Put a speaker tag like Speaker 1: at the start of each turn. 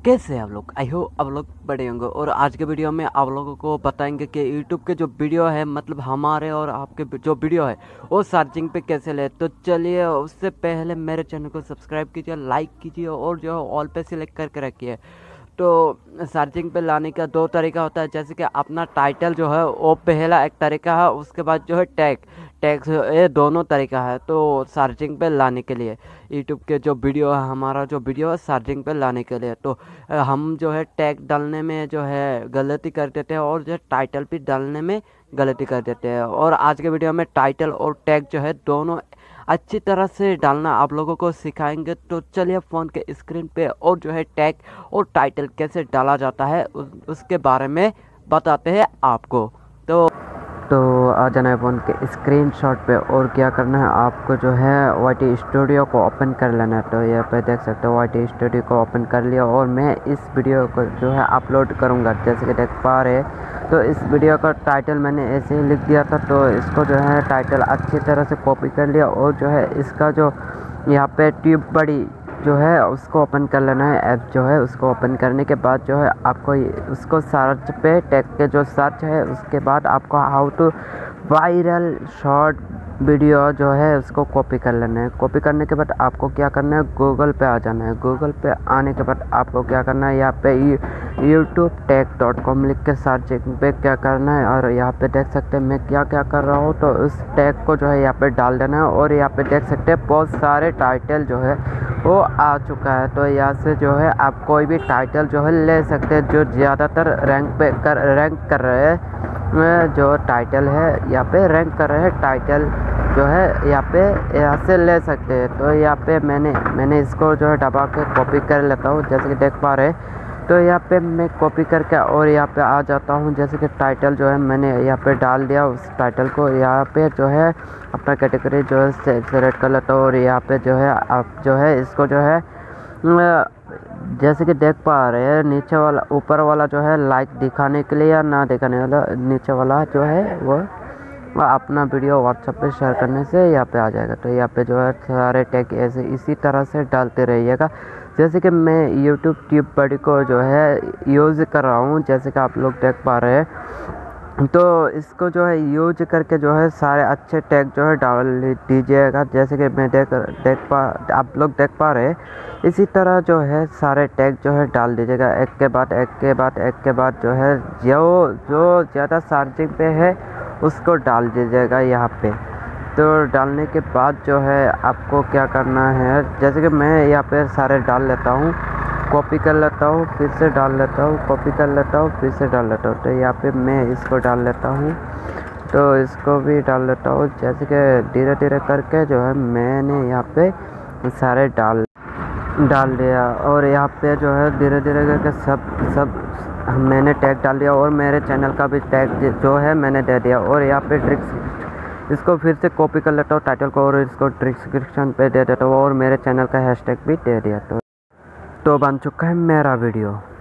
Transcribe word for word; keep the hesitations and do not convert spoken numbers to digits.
Speaker 1: कैसे हैं आप लोग? आई होप आप लोग बड़े होंगे। और आज के वीडियो में आप लोगों को बताएंगे कि यूट्यूब के जो वीडियो है, मतलब हमारे और आपके जो वीडियो है वो सर्चिंग पे कैसे ले। तो चलिए, उससे पहले मेरे चैनल को सब्सक्राइब कीजिए, लाइक कीजिए और जो है ऑल पे सिलेक्ट करके रखिए। तो सर्चिंग पे लाने का दो तरीका होता है, जैसे कि अपना टाइटल जो है वो पहला एक तरीका है, उसके बाद जो है टैग टैग ये दोनों तरीका है। तो सर्चिंग पे लाने के लिए यूट्यूब के जो वीडियो है, हमारा जो वीडियो है सर्चिंग पे लाने के लिए, तो हम जो है टैग डालने में जो है गलती कर देते हैं और जो है टाइटल भी डालने में गलती कर देते हैं। और आज के वीडियो में टाइटल और टैग जो है दोनों अच्छी तरह से डालना आप लोगों को सिखाएंगे। तो चलिए फ़ोन के स्क्रीन पे और जो है टैग और टाइटल कैसे डाला जाता है उस, उसके बारे में बताते हैं आपको। तो तो आ जाना है फ़ोन के स्क्रीनशॉट पे, और क्या करना है आपको जो है वाई टी स्टूडियो को ओपन कर लेना है। तो यहाँ पे देख सकते हो वाई टी स्टूडियो को ओपन कर लिया और मैं इस वीडियो को जो है अपलोड करूँगा, जैसे कि देख पा रहे। तो इस वीडियो का टाइटल मैंने ऐसे ही लिख दिया था, तो इसको जो है टाइटल अच्छी तरह से कॉपी कर लिया और जो है इसका जो यहाँ पे ट्यूब बड़ी जो है उसको ओपन कर लेना है। ऐप जो है उसको ओपन करने के बाद जो है आपको उसको सर्च पे टैग के जो सर्च है, उसके बाद आपको how to viral short video जो है उसको कॉपी कर लेना है। कॉपी करने के बाद आपको क्या करना है, गूगल पे आ जाना है। गूगल पे आने के बाद आपको क्या करना है, यहाँ पे यूट्यूब टैग डॉट कॉम लिख के सर्चिंग पे क्या करना है, और यहाँ पे देख सकते हैं मैं क्या क्या कर रहा हूँ। तो उस टैग को जो है यहाँ पे डाल देना है और यहाँ पे देख सकते हैं बहुत सारे टाइटल जो है वो आ चुका है। तो यहाँ से जो है आप कोई भी टाइटल जो है ले सकते हैं जो ज़्यादातर रैंक पे कर रैंक कर रहे हैं। जो टाइटल है यहाँ पे रैंक कर रहे हैं टाइटल जो है यहाँ पे यहाँ से ले सकते हैं। तो यहाँ पे मैंने मैंने इसको जो है दबा के कॉपी कर लेता हूँ, जैसे कि देख पा रहे। तो यहाँ पे मैं कॉपी करके और यहाँ पे आ जाता हूँ, जैसे कि टाइटल जो है मैंने यहाँ पे डाल दिया। उस टाइटल को यहाँ पे जो है अपना कैटेगरी जो है सेलेक्ट कर लेता हूँ और यहाँ पे जो है आप जो है इसको जो है जैसे कि देख पा रहे हैं नीचे वाला ऊपर वाला जो है लाइक दिखाने के लिए या ना दिखाने वाला, नीचे वाला जो है वो अपना वीडियो व्हाट्सएप पे शेयर करने से यहाँ पे आ जाएगा। तो यहाँ पे जो है सारे टैग ऐसे इसी तरह से डालते रहिएगा, जैसे कि मैं यूट्यूब ट्यूब बड़ी को जो है यूज़ कर रहा हूँ, जैसे कि आप लोग देख पा रहे हैं। तो इसको जो है यूज करके जो है सारे अच्छे टैग जो है डाल दीजिएगा, जैसे कि मैं देख देख पा आप लोग देख पा रहे हैं। इसी तरह जो है सारे टैग जो है डाल दीजिएगा, एक के बाद एक के बाद एक के बाद जो है जो जो ज़्यादा सर्चिंग पे है उसको डाल दीजिएगा यहाँ पे। तो डालने के बाद जो है आपको क्या करना है, जैसे कि मैं यहाँ पे सारे डाल लेता हूँ, कॉपी कर लेता हूँ, फिर से डाल लेता हूँ, कॉपी कर लेता हूँ, फिर से डाल लेता हूँ। तो यहाँ पे मैं इसको डाल लेता हूँ, तो इसको भी डाल लेता हूँ, जैसे कि धीरे धीरे करके जो है मैंने यहाँ पे सारे डाल डाल दिया। और यहाँ पे जो है धीरे धीरे करके सब सब मैंने टैग डाल दिया और मेरे चैनल का भी टैग जो है मैंने दे दिया। और यहाँ पे ट्रिक्स इसको फिर से कॉपी कर लेता हूँ टाइटल को और इसको डिस्क्रिप्शन पे दे देता हूँ और मेरे चैनल का हैशटैग भी दे दिया। तो तो बन चुका है मेरा वीडियो।